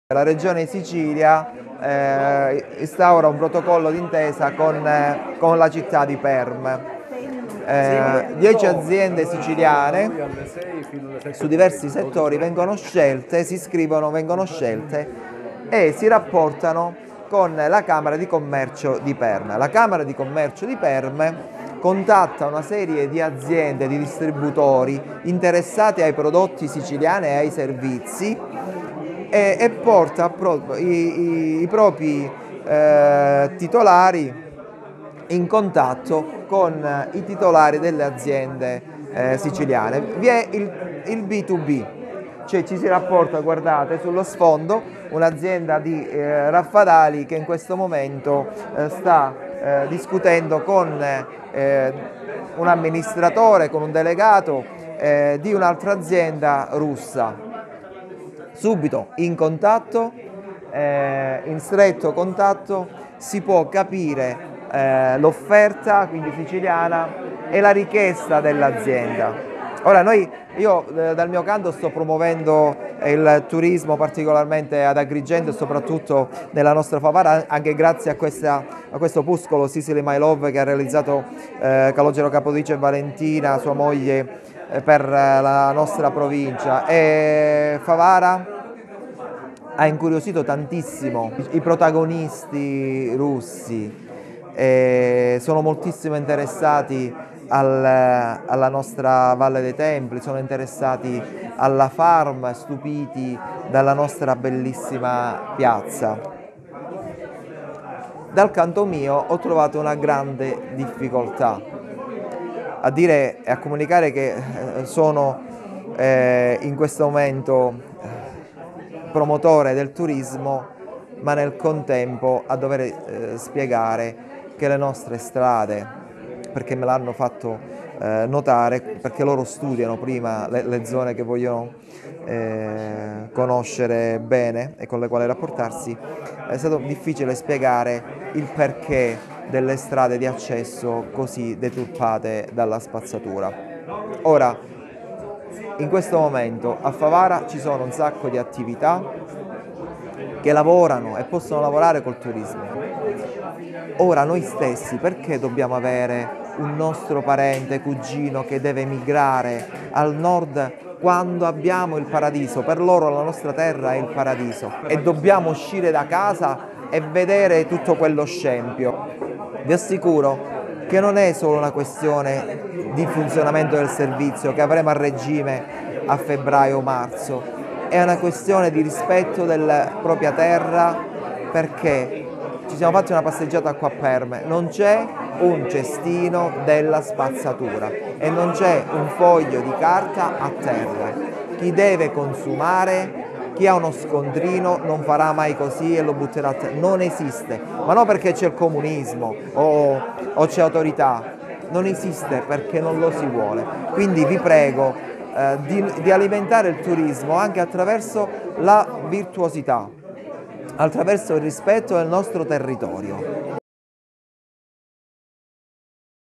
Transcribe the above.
La Regione Sicilia instaura un protocollo d'intesa con la città di Perm. 10 aziende siciliane su diversi settori vengono scelte, si iscrivono, vengono scelte e si rapportano con la Camera di Commercio di Perm. La Camera di Commercio di Perm contatta una serie di aziende, di distributori interessati ai prodotti siciliani e ai servizi e porta i propri titolari in contatto con i titolari delle aziende siciliane. Vi è il B2B, cioè ci si rapporta, guardate, sullo sfondo un'azienda di Raffadali che in questo momento sta discutendo con un amministratore, con un delegato di un'altra azienda russa. Subito in contatto, in stretto contatto, si può capire l'offerta, quindi siciliana, e la richiesta dell'azienda. Ora io dal mio canto sto promuovendo il turismo particolarmente ad Agrigento e soprattutto nella nostra Favara, anche grazie a questo opuscolo Sicily My Love che ha realizzato Calogero Capodice e Valentina, sua moglie, per la nostra provincia, e Favara ha incuriosito tantissimo i protagonisti russi, sono moltissimo interessati alla nostra Valle dei Templi, sono interessati alla farm, stupiti dalla nostra bellissima piazza. Dal canto mio ho trovato una grande difficoltà a dire e a comunicare che sono in questo momento promotore del turismo, ma nel contempo a dover spiegare che le nostre strade, perché me l'hanno fatto notare, perché loro studiano prima le zone che vogliono conoscere bene e con le quali rapportarsi, è stato difficile spiegare il perché delle strade di accesso così deturpate dalla spazzatura. Ora, in questo momento a Favara ci sono un sacco di attività che lavorano e possono lavorare col turismo. Ora noi stessi perché dobbiamo avere un nostro parente, cugino che deve migrare al nord quando abbiamo il paradiso? Per loro la nostra terra è il paradiso e dobbiamo uscire da casa e vedere tutto quello scempio. Vi assicuro che non è solo una questione di funzionamento del servizio che avremo a regime a febbraio o marzo, è una questione di rispetto della propria terra, perché ci siamo fatti una passeggiata qua a Perm, non c'è un cestino della spazzatura e non c'è un foglio di carta a terra. Chi deve consumare, chi ha uno scontrino non farà mai così e lo butterà a terra. Non esiste, ma non perché c'è il comunismo o c'è autorità, non esiste perché non lo si vuole. Quindi vi prego di alimentare il turismo anche attraverso la virtuosità, attraverso il rispetto del nostro territorio.